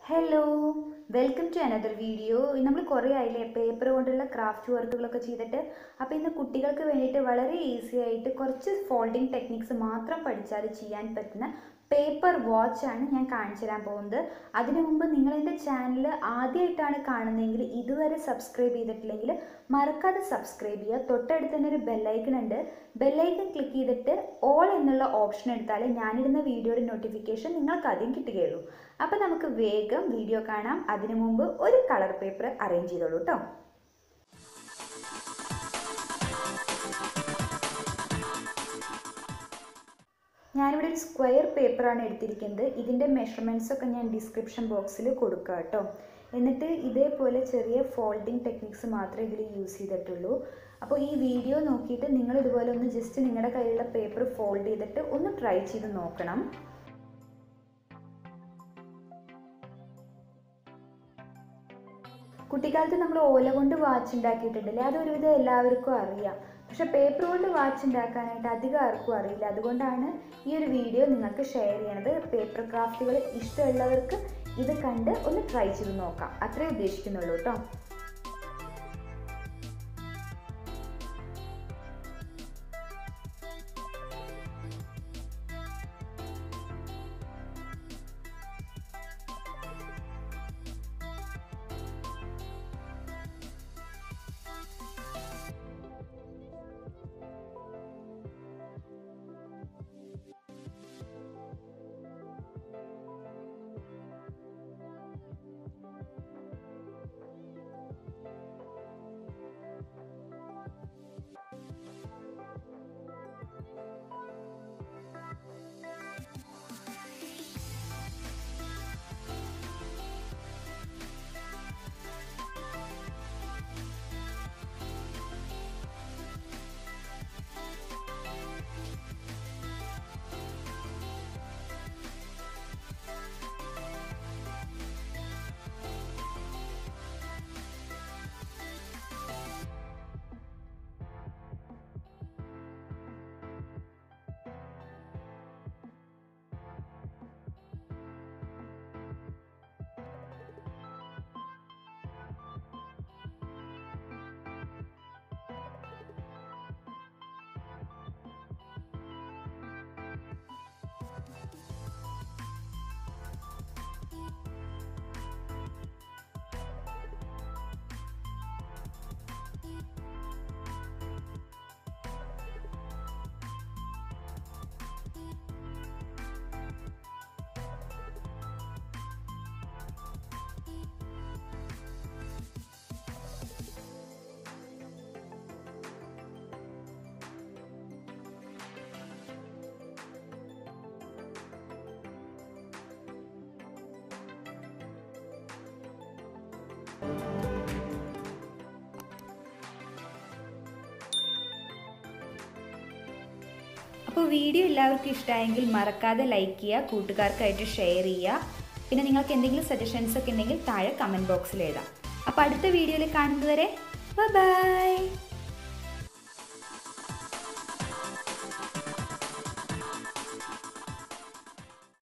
Hello, welcome to another video. നമ്മൾ കുറേ ആയില്ലേ പേപ്പർ കൊണ്ടുള്ള ക്രാഫ്റ്റ് വർക്കുകളൊക്കെ ചെയ്തിട്ട്. അപ്പോൾ ഇന്ന് കുട്ടികൾക്ക് വേണ്ടിയിട്ട് വളരെ ഈസി ആയിട്ട് കുറച്ച് ഫോൾഡിങ് ടെക്നിക്സ് മാത്രം പഠിച്ചാൽ ചെയ്യാൻ പറ്റുന്ന പേപ്പർ വാച്ചാണ് ഞാൻ കാണിച്ചു തരാൻ പോകുന്നത്. അതിനു മുമ്പ് നിങ്ങൾ എൻ്റെ ചാനൽ ആദ്യമായിട്ടാണ് കാണുന്നതെങ്കിൽ ഇതുവരെ സബ്സ്ക്രൈബ് ചെയ്തിട്ടില്ലെങ്കിൽ മറക്കാതെ സബ്സ്ക്രൈബ് ചെയ്യുക. തൊട്ടടുത്ത് തന്നെ ഒരു ബെല്ലൈക്കൺ ഉണ്ട്. ബെല്ലൈക്കൺ ക്ലിക്ക് ചെയ്തിട്ട് ഓൾ എന്നുള്ള ഓപ്ഷൻ എടുത്താൽ ഞാനിടുന്ന വീഡിയോയുടെ നോട്ടിഫിക്കേഷൻ നിങ്ങൾക്ക് ആദ്യം കിട്ടുകയുള്ളൂ. അപ്പോൾ നമുക്ക് വേഗം വീഡിയോ കാണാം. അതിനു മുമ്പ് ഒരു കളർ പേപ്പർ അറേഞ്ച് ചെയ്തോളൂ കേട്ടോ. ഞാനിവിടെ ഒരു സ്ക്വയർ പേപ്പറാണ് എടുത്തിരിക്കുന്നത്. ഇതിൻ്റെ മെഷർമെൻറ്റ്സൊക്കെ ഞാൻ ഡിസ്ക്രിപ്ഷൻ ബോക്സിൽ കൊടുക്കാം കേട്ടോ. എന്നിട്ട് ഇതേപോലെ ചെറിയ ഫോൾഡിങ് ടെക്നിക്സ് മാത്രമേ ഇതിൽ യൂസ് ചെയ്തിട്ടുള്ളൂ. അപ്പോൾ ഈ വീഡിയോ നോക്കിയിട്ട് നിങ്ങൾ ഇതുപോലെ ഒന്ന് ജസ്റ്റ് നിങ്ങളുടെ കയ്യിലുള്ള പേപ്പർ ഫോൾഡ് ചെയ്തിട്ട് ഒന്ന് ട്രൈ ചെയ്ത് നോക്കണം. കുട്ടിക്കാലത്ത് നമ്മൾ ഓല കൊണ്ട് വാച്ച് ഉണ്ടാക്കിയിട്ടുണ്ടല്ലേ, അതൊരുവിധം എല്ലാവർക്കും അറിയാം. പക്ഷെ പേപ്പർ കൊണ്ട് വാച്ച് ഉണ്ടാക്കാനായിട്ട് അധികം ആർക്കും അറിയില്ല. അതുകൊണ്ടാണ് ഈ ഒരു വീഡിയോ നിങ്ങൾക്ക് ഷെയർ ചെയ്യണത്. പേപ്പർ ക്രാഫ്റ്റുകൾ ഇഷ്ടമുള്ളവർക്ക് ഇത് കണ്ട് ഒന്ന് ട്രൈ ചെയ്ത് നോക്കാം, അത്രേ ഉദ്ദേശിക്കുന്നുള്ളൂ കേട്ടോ. അപ്പോൾ വീഡിയോ എല്ലാവർക്കും ഇഷ്ടമായെങ്കിൽ മറക്കാതെ ലൈക്ക് ചെയ്യുക, കൂട്ടുകാർക്കായിട്ട് ഷെയർ ചെയ്യുക. പിന്നെ നിങ്ങൾക്ക് എന്തെങ്കിലും സജഷൻസ് ഒക്കെ ഉണ്ടെങ്കിൽ താഴെ കമൻറ്റ് ബോക്സിൽ എഴുതാം. അപ്പോൾ അടുത്ത വീഡിയോയിൽ കാണുന്നതുവരെ ബൈ.